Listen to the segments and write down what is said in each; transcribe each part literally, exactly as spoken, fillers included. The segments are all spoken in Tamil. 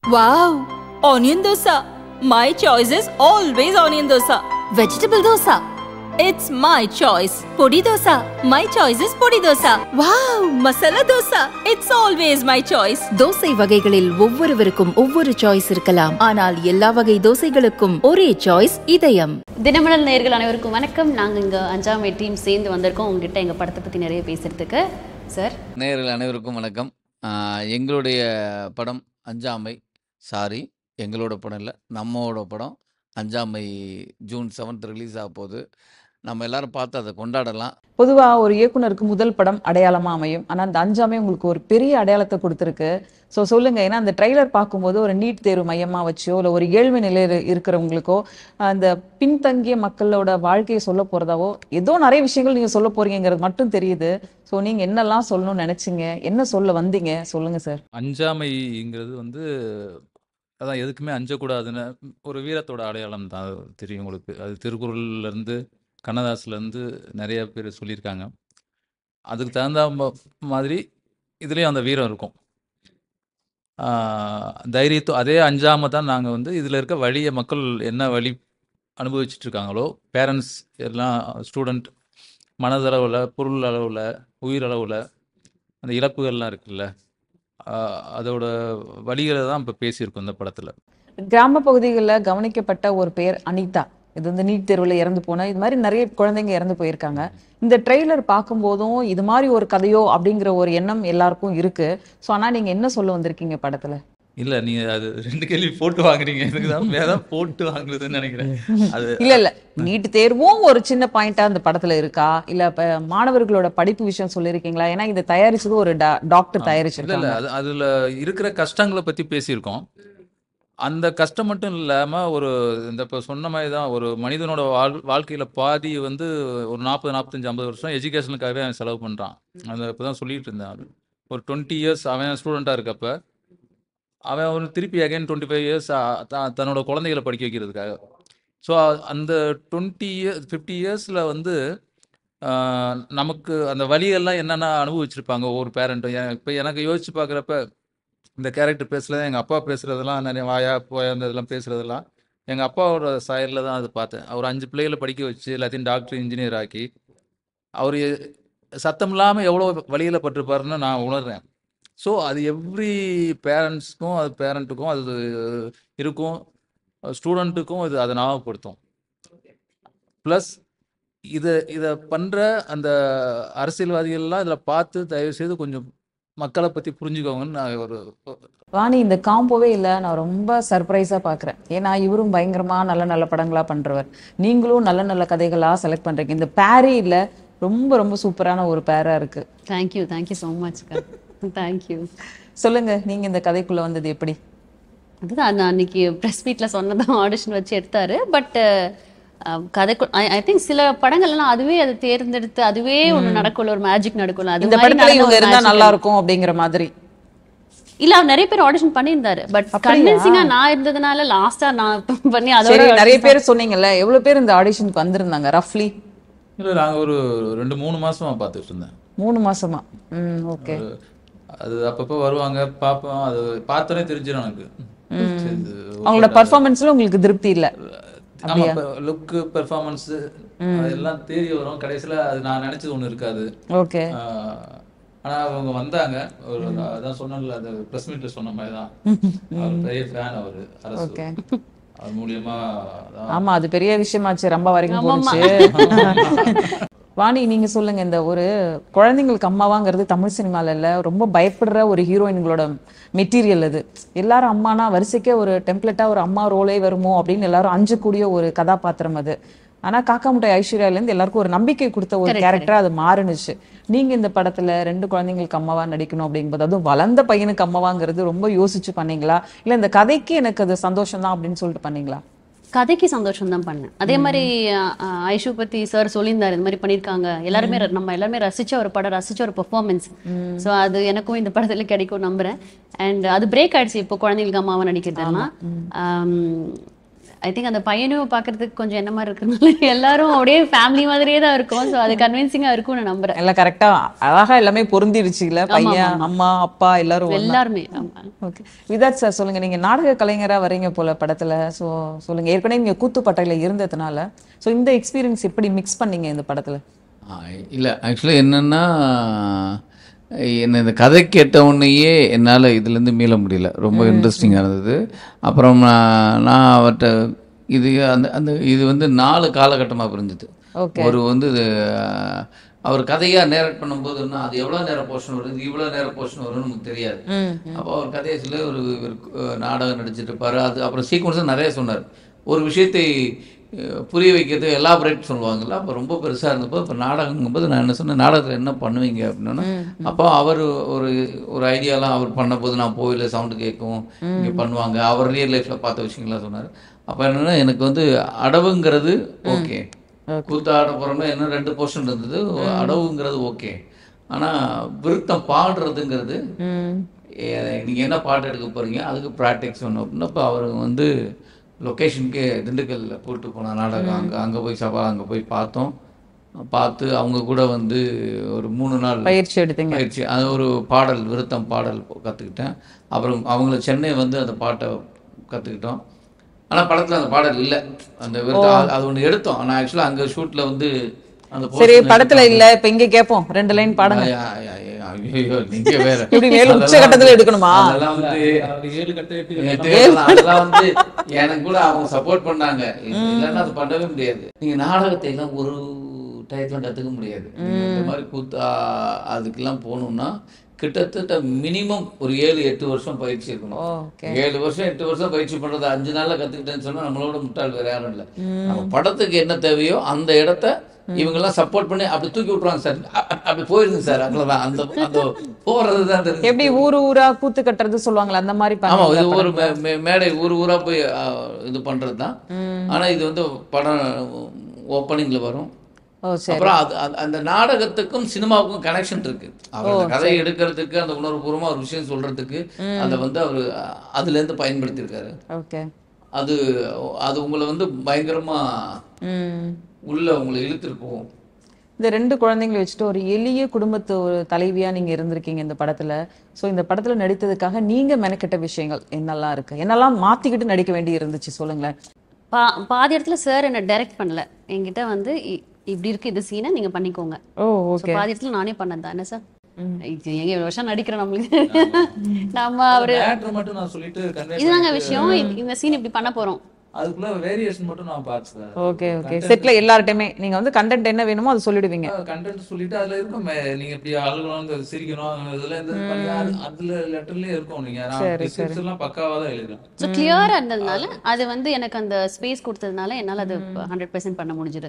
Wow! Onion dosa. My choice is always onion dosa. Vegetable dosa. It's my choice. Podi dosa. My choice is podi dosa. Wow! Masala dosa. It's always my choice. Dosa வகைகளில் ஒவ்வொருவருக்கும் ஒவ்வொரு சாய்ஸ் இருக்கலாம். ஆனால் எல்லா வகை தோசைகளுக்கும் ஒரே சாய்ஸ் இதயம். தினமலர் நேயர்கள் அனைவருக்கும் வணக்கம். நாங்க இங்க அஞ்சாமை டீம் சேர்ந்து வந்திருக்கோம் உங்ககிட்ட எங்க படத்தை பத்தி நிறைய பேசுறதுக்கு. சார், நேயர்கள் அனைவருக்கும் வணக்கம். எங்களுடைய படம் அஞ்சாமை, சாரி எங்களோட படம் இல்லை, நம்மளோட படம் அஞ்சாமை ஜூன் செவன்த் ரிலீஸ் ஆக போகுது. நம்ம எல்லாரும் பார்த்து அதை கொண்டாடலாம். பொதுவாக ஒரு இயக்குனருக்கு முதல் படம் அடையாளமாக அமையும். ஆனால் அந்த அஞ்சாமை உங்களுக்கு ஒரு பெரிய அடையாளத்தை கொடுத்துருக்கு. ஸோ சொல்லுங்க, ஏன்னா அந்த ட்ரெய்லர் பார்க்கும்போது ஒரு நீட் தேர்வு மையமாக வச்சோ இல்லை ஒரு ஏழ்மை நிலையில் இருக்கிறவங்களுக்கோ அந்த பின்தங்கிய மக்களோட வாழ்க்கையை சொல்ல போகிறதாவோ ஏதோ நிறைய விஷயங்கள் நீங்கள் சொல்ல போறீங்கிறது மட்டும் தெரியுது. ஸோ நீங்கள் என்னெல்லாம் சொல்லணும்னு நினச்சிங்க, என்ன சொல்ல வந்தீங்க சொல்லுங்க சார். அஞ்சாமைங்கிறது வந்து அதான் எதுக்குமே அஞ்சக்கூடாதுன்னு ஒரு வீரத்தோட அடையாளம் தான் தெரியும் உங்களுக்கு. அது திருக்குறள்லேருந்து கண்ணதாசிலேருந்து நிறைய பேர் சொல்லியிருக்காங்க. அதுக்கு தகுந்த மாதிரி இதுலேயும் அந்த வீரம் இருக்கும். தைரியத்தோ அதே அஞ்சாமல் தான் நாங்கள் வந்து இதில் இருக்க வழியை மக்கள் என்ன வழி அனுபவிச்சுட்ருக்காங்களோ, பேரண்ட்ஸ் எல்லாம் ஸ்டூடெண்ட் மனதளவில், பொருள் அளவில், உயிரளவில் அந்த இழப்புகள்லாம் இருக்குல்ல, அதோட வழிகளை தான் இப்போ பேசியிருக்கோம் இந்த படத்தில். கிராம பகுதிகளில் கவனிக்கப்பட்ட ஒரு பேர் அனிதா. இது வந்து நீட் தேர்வில் இறந்து போன இது மாதிரி நிறைய குழந்தைங்க இறந்து போயிருக்காங்க. இந்த ட்ரெய்லர் பார்க்கும்போதும் இது மாதிரி ஒரு கதையோ அப்படிங்கிற ஒரு எண்ணம் எல்லாருக்கும் இருக்கு. ஸோ ஆனால் நீங்கள் என்ன சொல்ல வந்திருக்கீங்க படத்தில்? இல்லை, நீங்கள் அது ரெண்டு கேள்வி போட்டு வாங்குறீங்க. எனக்கு தான் வேதான் போட்டு வாங்குறதுன்னு நினைக்கிறேன். அது இல்லை இல்லை நீட் தேர்வும் ஒரு சின்ன பாயிண்டா அந்த படத்தில் இருக்கா, இல்லை இப்போ மாணவர்களோட படிப்பு விஷயம் சொல்லியிருக்கீங்களா? ஏன்னா இதை தயாரிச்சது ஒரு டாக்டர் தயாரிச்சிருக்காங்க. இல்லை, அது அதில் இருக்கிற கஷ்டங்களை பற்றி பேசியிருக்கோம். அந்த கஷ்டம் மட்டும் இல்லாமல் ஒரு இந்த இப்போ சொன்ன மாதிரி தான் ஒரு மனிதனோட வாழ் வாழ்க்கையில் பாதி வந்து ஒரு நாற்பது நாற்பத்தஞ்சு ஐம்பது வருஷம் எஜுகேஷனுக்காகவே அவன் செலவு பண்ணுறான். அதை இப்போ தான் சொல்லிட்டு இருந்தேன். ஒரு டுவெண்ட்டி இயர்ஸ் அவன் ஸ்டூடெண்ட்டாக இருக்கப்ப அவன் ஒரு திருப்பி அகைன் டுவெண்ட்டி ஃபைவ் இயர்ஸ் தன்னோட குழந்தைகளை படிக்க வைக்கிறதுக்காக. ஸோ அந்த டுவெண்ட்டி இயர்ஸ் ஃபிஃப்டி இயர்ஸில் வந்து நமக்கு அந்த வழியெல்லாம் என்னென்ன அனுபவிச்சிருப்பாங்க ஒவ்வொரு பேரண்ட்டும். இப்போ எனக்கு யோசிச்சு பார்க்குறப்ப இந்த கேரக்டர் பேசுகிறது, எங்கள் அப்பா பேசுகிறதெல்லாம் நிறைய வாயா போயா அந்த இதெல்லாம் பேசுகிறதெல்லாம் எங்கள் அப்பாவோட சாயலில் தான் அது பார்த்தேன். அவர் அஞ்சு பிள்ளைகளை படிக்க வச்சு எல்லாத்தையும் டாக்டர் இன்ஜினியர் ஆக்கி அவர் சத்தம் இல்லாமல் எவ்வளோ வழியில் பட்டிருப்பாருன்னு நான் உணர்றேன். ஸோ அது எவ்ரி பேரண்ட்ஸ்க்கும் அது பேரண்ட்டுக்கும் அது இருக்கும், ஸ்டூடெண்ட்டுக்கும் இது அதை ஞாபகப்படுத்தும். ப்ளஸ் இதை இதை பண்ணுற அந்த அரசியல்வாதிகள்லாம் இதில் பார்த்து தயவுசெய்து கொஞ்சம் மக்களை பற்றி புரிஞ்சுக்கோங்கன்னு நான் ஒரு வாணி இந்த காம்போவே இல்லை, நான் ரொம்ப சர்ப்ரைஸாக பார்க்குறேன். ஏன்னா இவரும் பயங்கரமாக நல்ல நல்ல படங்களாக பண்ணுறவர், நீங்களும் நல்ல நல்ல கதைகளாக செலக்ட் பண்ணுறீங்க. இந்த பேரே இல்லை, ரொம்ப ரொம்ப சூப்பரான ஒரு பேராக இருக்குது. Thank you thank you so much. Thank you. சொல்லுங்க, நீங்கள் இந்த கதைக்குள்ளே வந்தது எப்படி? அதுதான் நான் அன்னைக்கு ப்ரெஸ் மீட்டில் சொன்னதான் ஆடிஷன் வச்சு எடுத்தாரு. பட் கதைக்கு ஐ திங்க் சில படங்கள்லாம் அதுவே அதை தேர்ந்தெடுத்து அதுவே ஒன்று நடக்குள்ள, ஒரு மேஜிக் நடக்குள்ள. அது மாதிரி இவங்க இருந்தா நல்லா இருக்கும் அப்படிங்கிற மாதிரி இல்ல, அவர் நிறைய பேர் ஆடிஷன் பண்ணியிருந்தாரு. பட் கன்வின்சிங்கா நான் இருந்ததுனால லாஸ்டா நான் பண்ணி அதோட நிறைய பேர் சொன்னீங்கல்ல, எவ்வளவு பேர் இந்த ஆடிஷனுக்கு வந்திருந்தாங்க ரஃப்லி? இல்லை, நாங்கள் ஒரு ரெண்டு மூணு மாசமா பார்த்துட்டு இருந்தேன். மூணு மாசமா? ம், ஓகே. அது அப்பப்போ வருவாங்க, பார்ப்போம். அது பார்த்தோன்னே தெரிஞ்சிடும் எனக்கு. அவங்களோட பர்ஃபார்மன்ஸ்ல உங்களுக்கு திருப்தி இல்லை? ஆமா, லுக்கு பெர்ஃபார்மன்ஸ் அதெல்லாம் தேடி வரும். கடைசியில் அது நான் நினைச்சது ஒன்று இருக்காது. ஓகே. ஆனா அவங்க வந்தாங்க. ஒரு அதான் சொன்னல, அந்த பிரஸ் மீட்ல சொன்ன மாதிரி தான் அவர் பெரிய ஃபேன். அவர் அரசு அது மூலியமா. ஆமா, அது பெரிய விஷயமாச்சு, ரொம்ப வரைக்கும் போச்சு. வாணி நீங்க சொல்லுங்க, இந்த ஒரு குழந்தைங்களுக்கு அம்மாவாங்கிறது தமிழ் சினிமால இல்ல, ரொம்ப பயப்படுற ஒரு ஹீரோயின்களோட மெட்டீரியல் அது. எல்லாரும் அம்மானா வரிசைக்கே ஒரு டெம்ப்ளேட்டா ஒரு அம்மா ரோலே வருமோ அப்படின்னு எல்லாரும் அஞ்சக்கூடிய ஒரு கதாபாத்திரம் அது. ஆனா காக்கா முட்டை ஐஸ்வர்யால இருந்து எல்லாருக்கும் ஒரு நம்பிக்கை கொடுத்த ஒரு கேரக்டரா அது மாறுனுச்சு. நீங்க இந்த படத்துல ரெண்டு குழந்தைங்களுக்கு அம்மாவா நடிக்கணும் அப்படிங்கும்போது, அதுவும் வளர்ந்த பையனுக்கு அம்மாவாங்கிறது ரொம்ப யோசிச்சு பண்ணீங்களா, இல்ல இந்த கதைக்கு எனக்கு அது சந்தோஷம் தான் அப்படின்னு சொல்லிட்டு பண்ணீங்களா? கதைக்கு சந்தோஷம் தான் பண்ணேன். அதே மாதிரி ஐஷு பத்தி சார் சொல்லியிருந்தாரு, இந்த மாதிரி பண்ணியிருக்காங்க. எல்லாருமே நம்ம எல்லாருமே ரசிச்ச ஒரு படம், ரசிச்ச ஒரு பெர்ஃபார்மன்ஸ். ஸோ அது எனக்கும் இந்த படத்துல கிடைக்கும் நம்புறேன். அண்ட் அது பிரேக் ஆயிடுச்சு இப்போ குழந்தைங்களுக்கு அம்மாவை நடிக்கிறதுலாம். ஐ திங்க் அந்த பையனும் பார்க்கறதுக்கு கொஞ்சம் என்ன மாதிரி இருக்குனால எல்லாரும் அப்படியே ஃபேமிலி மாதிரியே தான் இருக்கும். ஸோ அது கன்வின்சிங்காக இருக்கும்னு நம்புறேன். எல்லாம் கரெக்டா அழகா எல்லாமே பொருந்திருச்சு இல்ல, பையன் அம்மா அப்பா எல்லாரும் எல்லாருமே. ஓகே, விதாத் சார் சொல்லுங்க, நீங்க நாடக கலைஞரா வரீங்க போல படத்துல. ஸோ சொல்லுங்க, ஏற்கனவே நீங்க கூத்துப்பட்டையில இருந்ததுனால ஸோ இந்த எக்ஸ்பீரியன்ஸ் எப்படி மிக்ஸ் பண்ணீங்க இந்த படத்துல? இல்லை ஆக்சுவலி என்னென்னா, என்ன இந்த கதை கேட்ட உடனேயே என்னால் இதுலேருந்து மீள முடியல. ரொம்ப இன்ட்ரெஸ்டிங்காக இருந்தது. அப்புறம் நான் நான் அவர்கிட்ட இது அந்த அந்த இது வந்து நாலு காலகட்டமாக புரிஞ்சுது. ஒரு வந்து அவர் கதையாக நேரட் பண்ணும்போதுன்னா அது எவ்வளோ நேரம் போர்ஷன் வருது, இவ்வளோ நேரம் போர்ஷன் வரும்னு நமக்கு தெரியாது. அப்போ அவர் கதையை சொல்ல ஒரு நாடகம் நடிச்சிட்டு இருப்பார். அது அப்புறம் சீக்வன்ஸும் நிறைய சொன்னார். ஒரு விஷயத்தை புரிய வைக்கிறது எலாபரேட் சொல்லுவாங்கள்ல, அப்போ ரொம்ப பெருசாக இருந்தப்போ இப்போ நாடகங்கும்போது நான் என்ன சொன்னேன், நாடகத்தில் என்ன பண்ணுவீங்க அப்படின்னா, அப்போ அவர் ஒரு ஒரு ஐடியாலாம் அவர் பண்ணபோது நான் போயில சவுண்டு கேட்கும் இங்கே பண்ணுவாங்க, அவர் ரியல் லைஃப்பில் பார்த்த விஷயங்கள்லாம் சொன்னார். அப்போ என்னென்னா எனக்கு வந்து அடவுங்கிறது ஓகே, கூத்து ஆட போகிறோம்னா என்ன ரெண்டு போர்ஷன் இருந்தது, அடவுங்கிறது ஓகே. ஆனால் விருத்தம் பாடுறதுங்கிறது நீங்கள் என்ன பாட்டு எடுக்க போகிறீங்க அதுக்கு ப்ராக்டிக்ஸ் ஒன்று அப்படின்னா, இப்போ அவர் வந்து லொக்கேஷனுக்கே திண்டுக்கல்லில் கூப்பிட்டு போனால் நாடகம், அங்கே அங்கே போய் சபா அங்கே போய் பார்த்தோம். பார்த்து அவங்க கூட வந்து ஒரு மூணு நாள் பயிற்சி எடுத்தீங்க. பயிற்சி அது ஒரு பாடல் விருத்தம் பாடல் கற்றுக்கிட்டேன். அப்புறம் அவங்கள சென்னை வந்து அந்த பாட்டை கற்றுக்கிட்டோம். ஆனால் படத்தில் அந்த பாடல் இல்லை, அந்த விருத்தம் அது ஒன்று எடுத்தோம். ஆனால் ஆக்சுவலாக அங்கே ஷூட்டில் வந்து அந்த சரி படத்தில் இல்லை, இப்போ இங்கே கேட்போம் ரெண்டு லைன் பாடுங்க. ஐயோ நீங்க வேற இப்படி மேல உச்சகட்டத்துல எடுக்கணுமா? அதெல்லாம் வந்து அதெல்லாம் வந்து எனக்கு கூட அவங்க சப்போர்ட் பண்ணாங்க. இல்லைன்னா அது பண்ணவே முடியாது. நீங்க நாடகத்தை எல்லாம் ஒரு டயத்துல கத்துக்க முடியாது. இந்த மாதிரி கூத்தா அதுக்கெல்லாம் போகணும்னா கிட்டத்தட்ட மினிமம் ஒரு ஏழு எட்டு வருஷம் பயிற்சி இருக்கணும். ஏழு வருஷம் எட்டு வருஷம் பயிற்சி பண்றது அஞ்சு நாள்ல கத்துக்கிட்டேன்னு சொன்னா நம்மளோட முட்டாள் வேற யாரும் இல்லை. நம்ம படத்துக்கு என்ன தேவையோ அந்த இடத்த இவங்கெல்லாம் சப்போர்ட் பண்ணி அப்படி தூக்கி விட்டுருவாங்க சார், அப்படி போயிருங்க சார், அவ்வளோதான். அந்த அந்த போறது தான் எப்படி ஊரு ஊரா கூத்து கட்டுறது சொல்லுவாங்களா அந்த மாதிரி. ஆமா, இது ஒரு மேடை ஊர் ஊரா போய் இது பண்றது தான். ஆனா இது வந்து படம் ஓப்பனிங்ல வரும். அப்புறம் அது அந்த நாடகத்துக்கும் சினிமாவுக்கும் கனெக்ஷன் இருக்கு. அவர் கதையை எடுக்கிறதுக்கு அந்த உணர்வுபூர்வமா ஒரு விஷயம் சொல்றதுக்கு அதை வந்து அவர் அதுல இருந்து பயன்படுத்தியிருக்காரு. அது அது உங்களை வந்து பயங்கரமா உள்ள உங்களை இழுத்துட்டு போகும். இந்த ரெண்டு குழந்தைங்களை வச்சுட்டு ஒரு எளிய குடும்பத்து ஒரு தலைவியா நீங்க இருந்திருக்கீங்க இந்த படத்துல. ஸோ இந்த படத்துல நடித்ததுக்காக நீங்க மெனக்கிட்ட விஷயங்கள் என்னெல்லாம் இருக்கு, என்னெல்லாம் மாத்திக்கிட்டு நடிக்க வேண்டி இருந்துச்சு சொல்லுங்களேன். பா பாதி இடத்துல சார் என்ன டைரக்ட் பண்ணல, என்கிட்ட வந்து இப்படி இருக்கு இது சீனை நீங்க பண்ணிக்கோங்க. Oh okay. பாதி இடத்துல நானே பண்ணேன் தான். என்ன சார் எங்க இவ்வளவு வருஷம் நடிக்கிறோம் நம்மளுக்கு நம்ம அவரு மட்டும் நான் சொல்லிட்டு இதுதாங்க விஷயம், இந்த சீன் இப்படி பண்ண போறோம் அதுக்குள்ள வேரியேஷன் மட்டும் நான் பார்த்தேன். Okay okay. செட்ல எல்லார்ட்டயுமே நீங்க வந்து கண்டென்ட் என்ன வேணுமோ அது சொல்லிடுவீங்க. கண்டென்ட் சொல்லிட்டு அதுல இருக்கும் நீங்க இப்படி அழுகணும் சிரிக்கணும் இதுல இந்த அதுல லெட்டர்லயே இருக்கும். நீங்க டிஸ்கிரிப்ஷன் எல்லாம் பக்காவா தான் எழுதலாம். சோ கிளியரா இருந்ததுனால அது வந்து எனக்கு அந்த ஸ்பேஸ் கொடுத்ததுனால என்னால அது ஹண்ட்ரட் பர்சன்ட் பண்ண முடிஞ்சது.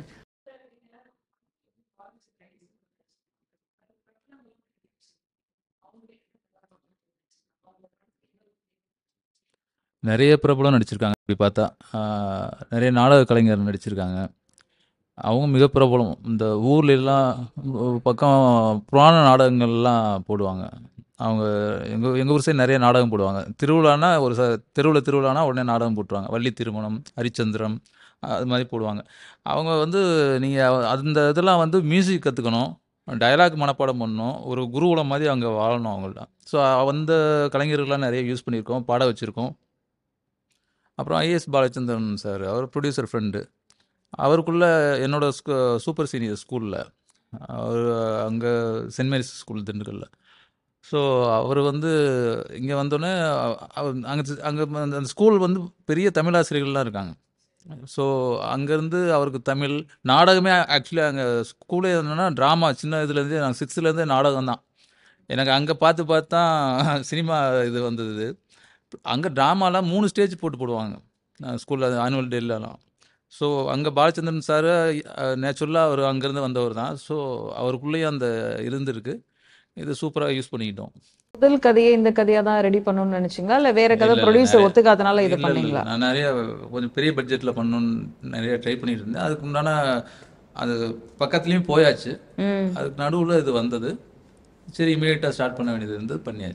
நிறைய பிரபலம் நடிச்சிருக்காங்க. இப்படி பார்த்தா நிறைய நாடக கலைஞர் நடிச்சிருக்காங்க. அவங்க மிக பிரபலம். இந்த ஊர்ல எல்லாம் பக்கம் புராண நாடகங்கள்லாம் போடுவாங்க. அவங்க எங்கள் எங்கள் ஊர் சைடு நிறைய நாடகம் போடுவாங்க. திருவிழானா ஒரு ச தெருவில் திருவிழானா உடனே நாடகம் போட்டுருவாங்க. வள்ளி திருமணம், ஹரிச்சந்திரம் அது மாதிரி போடுவாங்க. அவங்க வந்து நீங்கள் அந்த இதெல்லாம் வந்து மியூசிக் கற்றுக்கணும், டயலாக் மனப்பாடம் பண்ணணும், ஒரு குருகுலம் மாதிரி அங்கே வாழணும் அவங்கள்ட்ட. ஸோ அந்த கலைஞர்கள்லாம் நிறைய யூஸ் பண்ணியிருக்கோம், பாட வச்சுருக்கோம். அப்புறம் ஐஏஎஸ் பாலச்சந்திரன் சார், அவர் ப்ரொடியூசர் ஃப்ரெண்டு. அவருக்குள்ளே என்னோட ஸ்கூ சூப்பர் சீனியர் ஸ்கூலில் அவர் அங்கே சென்ட் மேரிஸ் ஸ்கூல் திண்டுக்கல்ல. ஸோ அவர் வந்து இங்கே வந்தோடனே அங்கே அங்கே அந்த ஸ்கூல் வந்து பெரிய தமிழ் ஆசிரியர்கள்லாம் இருக்காங்க. ஸோ அங்கேருந்து அவருக்கு தமிழ் நாடகமே ஆக்சுவலி அங்கே ஸ்கூலே என்னென்னா ட்ராமா சின்ன இதுலேருந்தே நாங்கள் சிக்ஸ்த்துலேருந்தே நாடகம் தான். எனக்கு அங்கே பார்த்து பார்த்து தான் சினிமா இது வந்தது. அங்கே ட்ராமாலாம் மூணு ஸ்டேஜ் போட்டு போடுவாங்க ஸ்கூலில் ஆனுவல் டேலாம். ஸோ அங்கே பாலச்சந்திரன் சார் நேச்சுரலாக அவர் அங்கேருந்து வந்தவர் தான். ஸோ அவருக்குள்ளேயும் அந்த இருந்திருக்கு. இது சூப்பராக யூஸ் பண்ணிக்கிட்டோம். முதல் கதையை இந்த கதையாக தான் ரெடி பண்ணணும்னு நினச்சிங்களா, இல்லை வேற கதை ப்ரொடியூசர் ஒத்துக்காதனால இது பண்ணீங்களா? நான் நிறைய கொஞ்சம் பெரிய பட்ஜெட்டில் பண்ணணும்னு நிறைய ட்ரை பண்ணிட்டு இருந்தேன். அதுக்கு உண்டான அது பக்கத்துலேயும் போயாச்சு. அதுக்கு நடுவில் இது வந்தது. சரி இமீடியட்டாக ஸ்டார்ட் பண்ண வேண்டியது இருந்தது, பண்ணியாச்சு.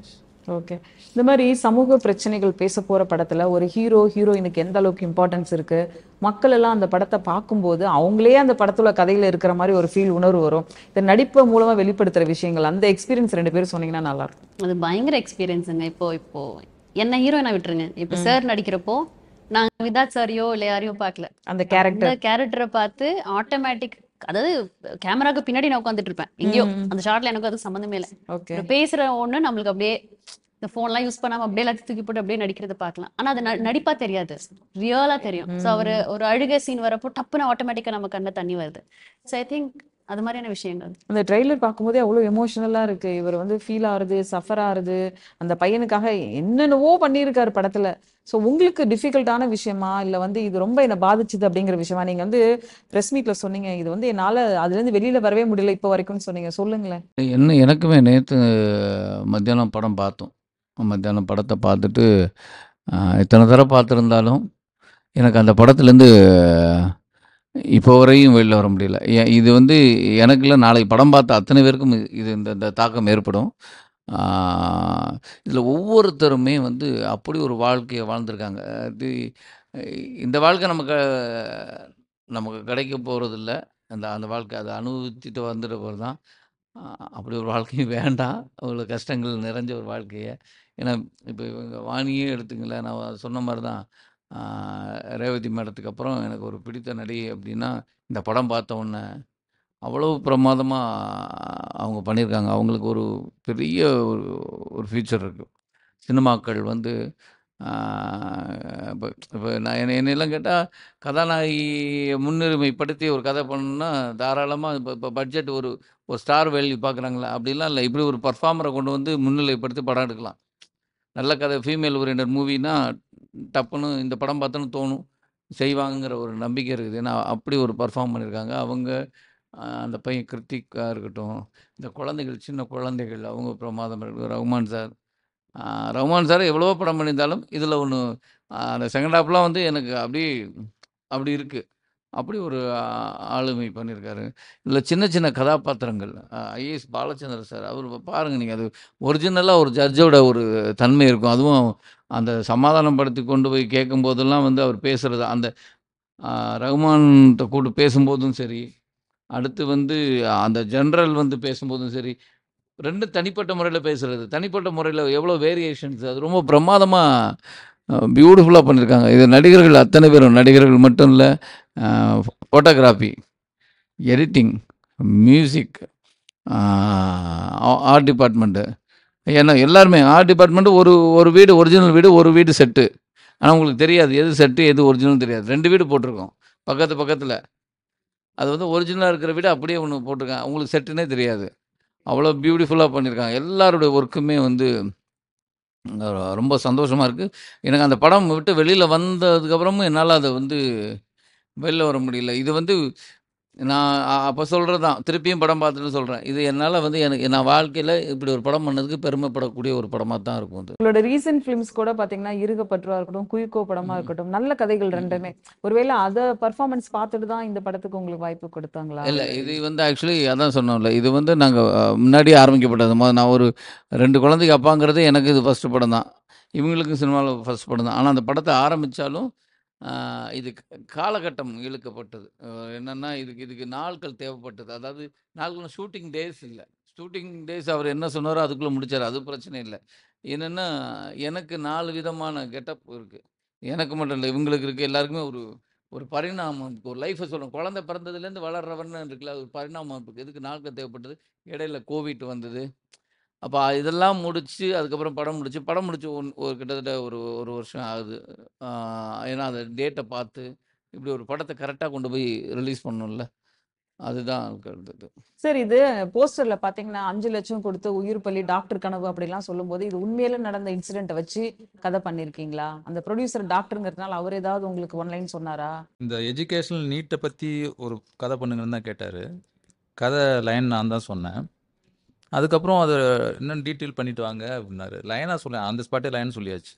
ஓகே. இந்த மாதிரி சமூக பிரச்சனைகள் பேச போற படத்துல ஒரு ஹீரோ ஹீரோயினுக்கு எந்த அளவுக்கு இம்பார்ட்டன்ஸ் இருக்கு, மக்கள் எல்லாம் அந்த படத்தை பார்க்கும்போது அவங்களே அந்த படத்துல கதையில இருக்கிற மாதிரி ஒரு ஃபீல் உணர்வு வரும். இந்த நடிப்பு மூலமா வெளிப்படுத்துற விஷயங்கள், அந்த எக்ஸ்பீரியன்ஸ் ரெண்டு பேரும் சொன்னீங்கன்னா நல்லா இருக்கும். அது பயங்கர எக்ஸ்பீரியன்ஸுங்க. இப்போ இப்போ என்ன ஹீரோயினை விட்டுருங்க, இப்போ சார் நடிக்கிறப்போ நான் விதாத் சாரியோ இல்லை யாரையோ பார்க்கல, அந்த கேரக்டர் அந்த கேரக்டரை பார்த்து ஆட்டோமேட்டிக், அதாவது கேமராக்கு பின்னாடி நான் உட்காந்துட்டு இருப்பேன் எங்கேயோ அந்த ஷார்ட்ல, எனக்கு அதுக்கு சம்மந்தமே இல்லை. ஓகே. ஒரு பேசுற ஒண்ணு நம்மளுக்கு அப்படியே இந்த போன்லாம் யூஸ் பண்ணாம அப்படியே எல்லாத்தையும் தூக்கி போட்டு அப்படியே நடிக்கிறத பார்க்கலாம். ஆனா அது ந- நடிப்பா தெரியாது, ரியலா தெரியும். ஸோ அவர் ஒரு அழுகை சீன் வரப்போ டப்புன்னு ஆட்டோமேட்டிக்கா நம்ம கண்ணில் தண்ணி வருது. ஸோ ஐ திங்க் அது மாதிரியான விஷயங்கள். அந்த ட்ரெய்லர் பார்க்கும்போதே அவ்வளோ எமோஷனலா இருக்கு. இவர் வந்து ஃபீல் ஆகுறது, சஃபர் ஆகுறது, அந்த பையனுக்காக என்னென்னவோ பண்ணியிருக்காரு படத்துல. ஸோ உங்களுக்கு டிஃபிகல்ட்டான விஷயமா, இல்ல வந்து இது ரொம்ப என்ன பாதிச்சுது அப்படிங்கிற விஷயமா? நீங்க வந்து ப்ரெஸ் மீட்ல சொன்னீங்க, இது வந்து என்னால அதுல இருந்து வெளியில வரவே முடியல இப்போ வரைக்கும்னு சொன்னீங்க. சொல்லுங்களேன். என்ன எனக்குமே நேற்று மத்தியானம் படம் பார்த்தோம். மத்தியானம் படத்தை பார்த்துட்டு ஆஹ், எத்தனை தடவை பார்த்துருந்தாலும் எனக்கு அந்த படத்துலேருந்து இப்போ வரையும் வெளில வர முடியல. ஏன் இது வந்து எனக்கு இல்லை, நாளைக்கு படம் பார்த்த அத்தனை பேருக்கும் இது இது இந்த இந்த தாக்கம் ஏற்படும். இதில் ஒவ்வொருத்தருமே வந்து அப்படி ஒரு வாழ்க்கையை வாழ்ந்திருக்காங்க. அது இந்த வாழ்க்கை நமக்கு நமக்கு கிடைக்க போகிறதில்ல. அந்த அந்த வாழ்க்கை அதை அனுபவிச்சுட்டு வந்துட்டு போகிறது தான். அப்படி ஒரு வாழ்க்கையும் வேண்டாம், அவ்வளோ கஷ்டங்கள் நிறைஞ்ச ஒரு வாழ்க்கையை. ஏன்னா இப்போ இவங்க வாணியே எடுத்துங்களேன், நான் சொன்ன மாதிரி தான். ஆஹ் ரேவதி மேடத்துக்கு அப்புறம் எனக்கு ஒரு பிடித்த நடிகை அப்படின்னா இந்த படம் பார்த்த உடனே அவ்வளவு பிரமாதமாக அவங்க பண்ணியிருக்காங்க. அவங்களுக்கு ஒரு பெரிய ஒரு ஒரு ஃபியூச்சர் இருக்குது. சினிமாக்கள் வந்து இப்போ இப்போ நான் என்னை என்னெல்லாம் கேட்டால் கதாநாயகியை முன்னுரிமைப்படுத்தி ஒரு கதை பண்ணணும்னா தாராளமாக இப்போ இப்போ பட்ஜெட் ஒரு ஒரு ஸ்டார் வேல்யூ பார்க்குறாங்களா, அப்படிலாம் இல்லை. இப்படி ஒரு பர்ஃபார்மரை கொண்டு வந்து முன்னிலைப்படுத்தி படம் எடுக்கலாம். நல்ல கதை, ஃபீமேல் ஓரியன்டட் மூவினா டப்புன்னு இந்த படம் பார்த்தோன்னு தோணும், செய்வாங்கங்கிற ஒரு நம்பிக்கை இருக்குது. ஏன்னா அப்படி ஒரு பர்ஃபார்ம் பண்ணியிருக்காங்க அவங்க. ஆஹ் அந்த பையன் கிருத்திக்காக இருக்கட்டும், இந்த குழந்தைகள், சின்ன குழந்தைகள், அவங்க பிரமாதம் இருக்கு. ரகுமான் சார், ஆஹ் ரகுமான் சார் எவ்வளவோ படம் பண்ணியிருந்தாலும் இதில் ஒன்று அந்த செகண்ட் ஹாஃப்லாம் வந்து எனக்கு அப்படி அப்படி இருக்குது. அப்படி ஒரு ஆ- ஆளுமை பண்ணியிருக்காரு. இதில் சின்ன சின்ன கதாபாத்திரங்கள், ஐஏஎஸ் பாலச்சந்தர் சார், அவர் பாருங்கள் நீங்கள், அது ஒரிஜினலாக ஒரு ஜட்ஜோட ஒரு தன்மை இருக்கும். அதுவும் அந்த சமாதானப்படுத்தி கொண்டு போய் கேட்கும் போதெல்லாம் வந்து அவர் பேசுகிறது, அந்த ஆ, ரகுமான்கிட்ட கூட்டு பேசும்போதும் சரி, அடுத்து வந்து அந்த ஜெனரல் வந்து பேசும்போதும் சரி, ரெண்டு தனிப்பட்ட முறையில் பேசுகிறது, தனிப்பட்ட முறையில் எவ்வளோ வேரியேஷன்ஸ், அது ரொம்ப பிரமாதமாக பியூட்டிஃபுல்லாக பண்ணியிருக்காங்க. இது நடிகர்கள் அத்தனை பேரும், நடிகர்கள் மட்டும் இல்லை, photography, editing, music, art department, ஏன்னா எல்லாருமே ஆர்ட் டிபார்ட்மெண்ட்டு. ஒரு ஒரு வீடு ஒரிஜினல் வீடு, ஒரு வீடு செட்டு. ஆனால் உங்களுக்கு தெரியாது எது செட்டு எது ஒரிஜினல் தெரியாது. ரெண்டு வீடு போட்டிருக்கோம் பக்கத்து பக்கத்தில். அது வந்து ஒரிஜினலாக இருக்கிற வீடு அப்படியே ஒன்று போட்டிருக்காங்க, உங்களுக்கு செட்டுனே தெரியாது. அவ்வளோ பியூட்டிஃபுல்லாக பண்ணியிருக்காங்க. எல்லாருடைய ஒர்க்குமே வந்து அஹ், ரொம்ப சந்தோஷமாக இருக்குது. எனக்கு அந்த படம் விட்டு வெளியில் வந்ததுக்கப்புறமும் என்னால் அதை வந்து வெளில வர முடியல. இது வந்து நான் அப்போ சொல்கிறது தான், திருப்பியும் படம் பார்த்துட்டு சொல்கிறேன், இது என்னால் வந்து எனக்கு நான் வாழ்க்கையில் இப்படி ஒரு படம் பண்ணதுக்கு பெருமைப்படக்கூடிய ஒரு படமாக தான் இருக்கும் அது. உங்களோட ரீசன்ட் ஃபிலிம்ஸ் கூட பாத்தீங்கன்னா இருகப்பற்றா இருக்கட்டும், குயிக்கோ படமா இருக்கட்டும், நல்ல கதைகள் ரெண்டுமே. ஒருவேளை அத பர்ஃபார்மன்ஸ் பார்த்துட்டு தான் இந்த படத்துக்கு உங்களுக்கு வாய்ப்பு கொடுத்தாங்களா? இல்லை, இது வந்து ஆக்சுவலி அதான் சொன்னோம்ல, இது வந்து நாங்கள் முன்னாடியே ஆரம்பிக்கப்பட்டது. மொத நான் ஒரு ரெண்டு குழந்தைக்கு அப்பாங்கிறது எனக்கு இது ஃபஸ்ட்டு படம் தான், இவங்களுக்கும் சினிமாவில் ஃபஸ்ட் படம் தான். ஆனால் அந்த படத்தை ஆரம்பித்தாலும் இது க- காலகட்டம் இழுக்கப்பட்டது. அஹ் என்னன்னா இதுக்கு இதுக்கு நாட்கள் தேவைப்பட்டது. அதாவது நாட்கள், ஷூட்டிங் டேஸ் இல்லை. ஷூட்டிங் டேஸ் அவர் என்ன சொன்னாரோ அதுக்குள்ளே முடிச்சார், அது பிரச்சனை இல்லை. என்னென்னா எனக்கு நாலு விதமான கெட்டப் இருக்குது. எனக்கு மட்டும் இல்லை, இவங்களுக்கு இருக்குது, எல்லாருக்குமே ஒரு ஒரு பரிணாமம், ஒரு லைஃப்பை சொல்கிறோம். குழந்தை பிறந்ததுலேருந்து வளர்றவன்னு இருக்குல்ல, அது ஒரு பரிணாமம் இருக்குது. இதுக்கு நாட்கள் தேவைப்பட்டது. இடையில கோவிட் வந்தது. அப்போ இதெல்லாம் முடிச்சு அதுக்கப்புறம் படம் முடிச்சு படம் முடிச்சு ஒன் ஒரு கிட்டத்தட்ட ஒரு ஒரு வருஷம் ஆகுது. ஆஹ் ஏன்னா அந்த டேட்டை பார்த்து இப்படி ஒரு படத்தை கரெக்டாக கொண்டு போய் ரிலீஸ் பண்ணணும்ல, அதுதான் இருக்கிறது. சார், இது போஸ்டர்ல பாத்தீங்கன்னா அஞ்சு லட்சம் கொடுத்து உயிர் பலி, டாக்டர் கனவு அப்படிலாம் சொல்லும்போது இது உண்மையில நடந்த இன்சிடென்ட்டை வச்சு கதை பண்ணிருக்கீங்களா? அந்த ப்ரொடியூசர் டாக்டருங்கிறதுனால அவர் ஏதாவது உங்களுக்கு ஒன்லைன் சொன்னாரா? இந்த எஜுகேஷனல் நீட்டை பற்றி ஒரு கதை பண்ணுங்கன்னு தான் கேட்டார். கதை லைன் நான் தான் சொன்னேன். அதுக்கப்புறம் அதை இன்னும் டீட்டெயில் பண்ணிட்டு வாங்க அப்படின்னாரு. லைனாக சொல்ல அந்த ஸ்பாட்டே லைன் சொல்லியாச்சு.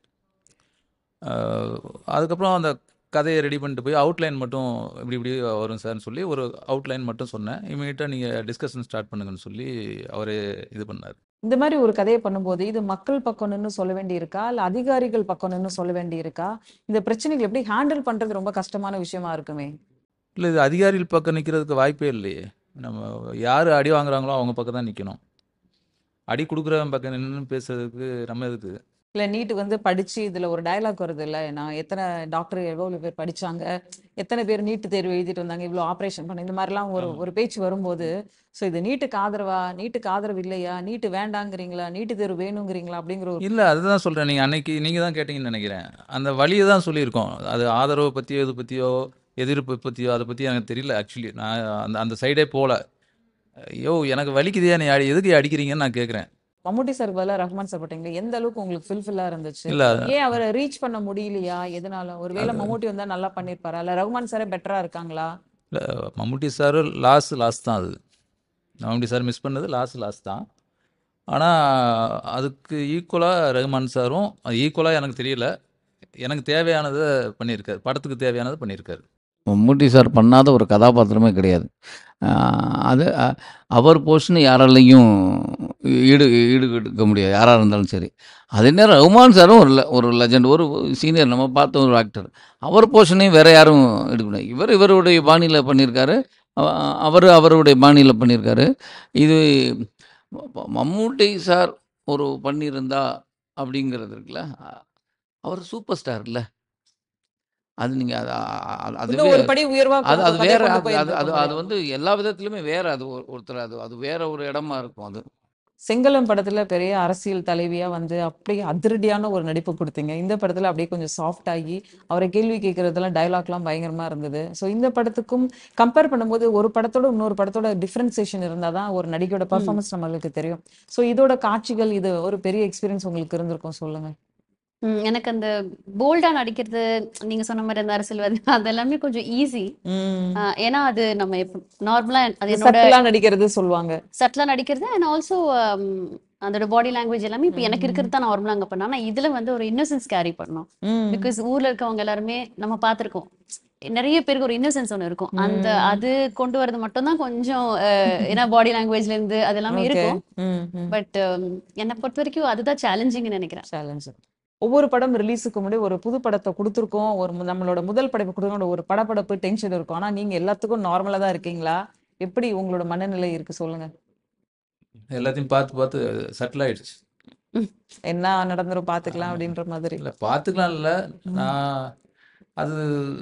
அஹ் அதுக்கப்புறம் அந்த கதையை ரெடி பண்ணிட்டு போய் அவுட்லைன் மட்டும் இப்படி இப்படி வரும் சார்னு சொல்லி ஒரு அவுட்லைன் மட்டும் சொன்னேன். இமீடியட்டாக நீங்கள் டிஸ்கஷன் ஸ்டார்ட் பண்ணுங்கன்னு சொல்லி அவரே இது பண்ணார். இந்த மாதிரி ஒரு கதையை பண்ணும்போது இது மக்கள் பக்கம் நின்னு சொல்ல வேண்டி இருக்கா இல்ல அதிகாரிகள் பக்கம் நின்னு சொல்ல வேண்டி இருக்கா? இந்த பிரச்சனைகள் எப்படி ஹேண்டில் பண்றது ரொம்ப கஷ்டமான விஷயமா இருக்குமே. இல்லை, இது அதிகாரிகள் பக்கம் நிற்கிறதுக்கு வாய்ப்பே இல்லையே. நம்ம யார் அடி வாங்குறாங்களோ அவங்க பக்கம் தான் நிற்கணும். அடி கொடுக்குறவன் பக்கம் நின்று பேசுறதுக்கு நம்ம எதுக்கு? இல்ல நீட் வந்து படிச்சு இதுல ஒரு டயலாக் வருது இல்ல, நான் எத்தனை டாக்டர் எவ்வளவு பேர் படிச்சாங்க, எத்தனை பேர் நீட் தேர்வு எழுதிட்டு வந்தாங்க, இவ்வளவு ஆபரேஷன் பண்ண, இந்த மாதிரிலாம் ஒரு ஆமா. ஒரு பேச்சு வரும்போது ஸோ இது நீட்டுக்கு ஆதரவா, நீட்டுக்கு ஆதரவு இல்லையா, நீட்டு வேண்டாங்கிறீங்களா, நீட்டு தேர்வு வேணுங்கிறீங்களா அப்படிங்கிற ஒரு இல்லை, அதுதான் சொல்கிறேன். நீங்கள் அன்னைக்கு நீங்கள் தான் கேட்டீங்கன்னு நினைக்கிறேன். அந்த வழியை தான் சொல்லியிருக்கோம். அது ஆதரவை பற்றியோ இது பற்றியோ எதிர்ப்பு பற்றியோ அதை பற்றி எனக்கு தெரியல. ஆக்சுவலி நான் அந்த அந்த சைடே போகல. ஐயோ எனக்கு வலிக்குதையா, நீ அடி எதுக்கு அடிக்கிறீங்கன்னு நான் கேட்குறேன். மம்முட்டி சார் பதிலா ரஹ்மான் சார் போட்டீங்களே, எந்த அளவுக்கு உங்களுக்கு ஃபில்ஃபில்லா இருந்துச்சு? இல்லை, ஏன் அவரை ரீச் பண்ண முடியலையா? எதனால? ஒருவேளை மம்முட்டி வந்தா நல்லா பண்ணிருப்பாரா இல்ல ரஹ்மான் சாரே பெட்டரா இருக்காங்களா? இல்லை, மம்முட்டி சார் லாஸ் லாஸ் தான். அது மம்முட்டி சார் மிஸ் பண்ணது லாஸ் லாஸ் தான். ஆனால் அதுக்கு ஈக்குவலாக ரஹ்மான் சாரும் ஈக்குவலாக எனக்கு தெரியல. எனக்கு தேவையானதை பண்ணியிருக்காரு, படத்துக்கு தேவையானதை பண்ணியிருக்காரு. மம்முட்டி சார் பண்ணாத ஒரு கதாபாத்திரமே கிடையாது. ஆஹ் அது அ- அவர் போர்ஷன் யாராலையும் ஈடு ஈடு எடுக்க முடியாது, யாராக இருந்தாலும் சரி. அதே நேரம் ரஹ்மான் சாரும் ஒரு le- ஒரு லெஜண்ட், ஒரு சீனியர், நம்ம பார்த்த ஒரு ஆக்டர். அவர் போர்ஷனையும் வேற யாரும் எடுக்க முடியாது. இவர் இவருடைய பாணியில் பண்ணியிருக்காரு, அவ- அவர் அவருடைய பாணியில் பண்ணியிருக்காரு. இது ம- மம்முட்டி சார் ஒரு பண்ணியிருந்தா அப்படிங்கிறது இருக்குல்ல, அ- அவர் சூப்பர் ஸ்டார் இல்லை. அது நீங்கள் அது அ- அதுவே இன்னும் ஒரு படி உயர்வா அது கொண்டு அது கதையை வேற கொண்டு அது அது அது போயிருந்திருக்கும் அது இல்லையா? வந்து எல்லா விதத்துலையுமே வேற. அது ஒரு- ஒருத்தர் அது அது வேற ஒரு இடமா இருக்கும் அது. செங்கலம் படத்துல பெரிய அரசியல் தலைவியா வந்து அப்படியே அதிரடியான ஒரு நடிப்பு கொடுத்தீங்க. இந்த படத்துல அப்படியே கொஞ்சம் சாஃப்ட் ஆகி அவரை கேள்வி கேட்கறதெல்லாம் டயலாக்லாம் பயங்கரமா இருந்தது. ஸோ இந்த படத்துக்கும் கம்பேர் பண்ணும்போது ஒரு படத்தோட இன்னொரு படத்தோட டிஃபரன்சியேஷன் இருந்தாதான் ஒரு நடிகையோட ம். பர்ஃபார்மன்ஸ் நம்மளுக்கு தெரியும். ஸோ இதோட காட்சிகள் இது ஒரு பெரிய எக்ஸ்பீரியன்ஸ் உங்களுக்கு இருந்திருக்கும், சொல்லுங்க. ம், எனக்கு அந்த போல்டா நடிக்கிறது, நீங்க சொன்ன மாதிரி அந்த அரசியல்வாதி அது எல்லாமே கொஞ்சம் ஈஸி. ம். ஏன்னா அது நம்ம நார்மலா அது என்னோட சட்டிலா நடிக்கிறது சொல்லுவாங்க. சட்டிலா நடிக்கிறது அண்ட் ஆல்சோ அதோட பாடி லாங்குவேஜ் எல்லாமே இப்போ எனக்கு ம். இருக்கிறது தான் நார்மலா அங்க பண்ணா. ஆனா இதுல வந்து ஒரு இன்னசென்ஸ் கேரி பண்ணோம். ம். பிகாஸ் ஊர்ல இருக்கவங்க எல்லாருமே நம்ம பார்த்திருக்கோம், நிறைய பேருக்கு ஒரு இன்னசென்ஸ் ஒன்று இருக்கும். அந்த ம். அது கொண்டு வரது மட்டும் தான் கொஞ்சம் அஹ், ஏன்னா பாடி லாங்குவேஜ்ல இருந்து அது எல்லாமே ஓகே. இருக்கும். ம். ம். பட் என்னை பொறுத்த வரைக்கும் அதுதான் சேலஞ்சிங்னு நினைக்கிறேன். சேலஞ்ச். ஒவ்வொரு படம் ரிலீஸுக்கு முன்னாடி ஒரு புது படத்தை கொடுத்துருக்கோம், ஒரு மு- நம்மளோட முதல் படைப்பு கொடுக்கணும், ஒரு படபடப்பு டென்ஷன் இருக்கும். ஆனா நீங்க எல்லாத்துக்கும் நார்மலா தான் இருக்கீங்களா? எப்படி உங்களோட மனநிலை இருக்கு, சொல்லுங்க. எல்லாத்தையும் பார்த்து பார்த்து செட்டில் ஆயிடுச்சு. என்ன நடந்துரும் பாத்துக்கலாம் அப்படின்ற மாதிரி. இல்லை, பார்த்துக்கலாம் இல்லை. ம். நான் அது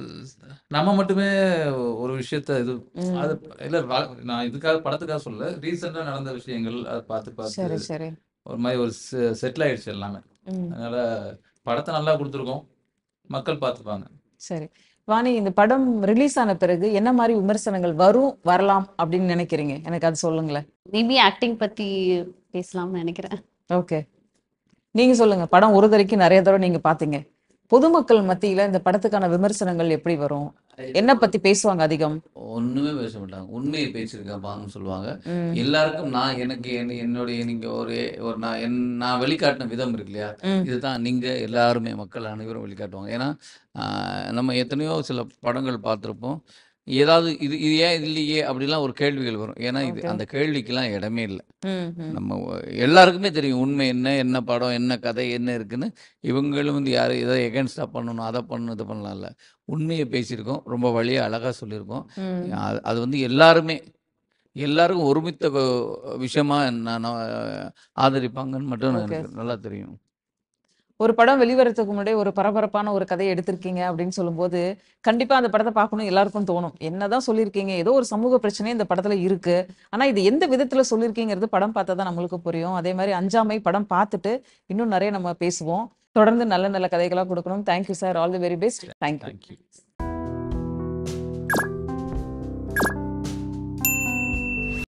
நம்ம மட்டுமே ஒரு விஷயத்த இது ம். அது இல்லை, நான் இதுக்காக படத்துக்காக சொல்ல, ரீசெண்டாக நடந்த விஷயங்கள் அதை பார்த்து பார்த்து சரி சரி. ஒரு மாதிரி ஒரு செட்டில் ஆயிடுச்சு எல்லாமே. ம். அதனால படத்தை நல்லா கொடுத்துருக்கோம், மக்கள் பார்த்துப்பாங்க. சரி. வாணி, இந்த படம் ரிலீஸ் ஆன பிறகு என்ன மாதிரி விமர்சனங்கள் வரும் வரலாம் அப்படின்னு நினைக்கிறீங்க? எனக்கு அது சொல்லுங்களேன். மேபி ஆக்டிங் பத்தி பேசலாம்னு நினைக்கிறேன். ஓகே, நீங்க சொல்லுங்க. படம் ஒரு தடவைக்கு நிறைய தடவை நீங்க பாத்தீங்க. பொதுமக்கள் மத்தியில இந்த படத்துக்கான விமர்சனங்கள் எப்படி வரும்? என்ன பத்தி பேசுவாங்க அதிகம்? ஒண்ணுமே பேச மாட்டாங்க, உண்மையை பேசியிருக்காப்பான்னு சொல்லுவாங்க. ம். எல்லாருக்கும் நான் எனக்கு என்ன- என்னுடைய நீங்க ஒரு ஒரு நான் என் நான் வெளிக்காட்டின விதம் இருக்கு இல்லையா, ம். இதுதான் நீங்க எல்லாருமே மக்கள் அனைவரும் வெளிக்காட்டுவாங்க. ஏன்னா ஆஹ், நம்ம எத்தனையோ சில படங்கள் பார்த்துருப்போம், ஏதாவது இது இது ஏன் இது இல்லையே அப்படிலாம் ஒரு கேள்விகள் வரும். ஏன்னா இது ஓகே. அந்த கேள்விக்கெல்லாம் இடமே இல்லை. ம். ம். நம்ம ஒ- எல்லாருக்குமே தெரியும் உண்மை என்ன, என்ன படம், என்ன கதை, என்ன இருக்குன்னு. இவங்களும் வந்து யாரும் இதை எகென்ஸ்டாக பண்ணணும், அதை பண்ணணும், இது பண்ணலாம்ல. உண்மையை பேசியிருக்கோம், ரொம்ப வழியாக அழகாக சொல்லியிருக்கோம். ம். அது அது வந்து எல்லாருமே எல்லாருக்கும் ஒருமித்த கொ- விஷயமா நான் நான் ஆதரிப்பாங்கன்னு மட்டும் ஓகே. எனக்கு நல்லா தெரியும். ஒரு படம் வெளிவரத்துக்கு முன்னாடி ஒரு பரபரப்பான ஒரு கதையை எடுத்திருக்கீங்க அப்படின்னு சொல்லும்போது கண்டிப்பா அந்த படத்தை பார்க்கணும் எல்லாருக்கும் தோணும். என்னதான் சொல்லியிருக்கீங்க, ஏதோ ஒரு சமூக பிரச்சனை இந்த படத்துல இருக்கு, ஆனா இது எந்த விதத்துல சொல்லியிருக்கீங்கிறது படம் பார்த்தா தான் நம்மளுக்கு புரியும். அதே மாதிரி அஞ்சாமை படம் பார்த்துட்டு இன்னும் நிறைய நம்ம பேசுவோம். தொடர்ந்து நல்ல நல்ல கதைகளா கொடுக்கணும். Thank you sir, all the very best. Thank you. Thank you.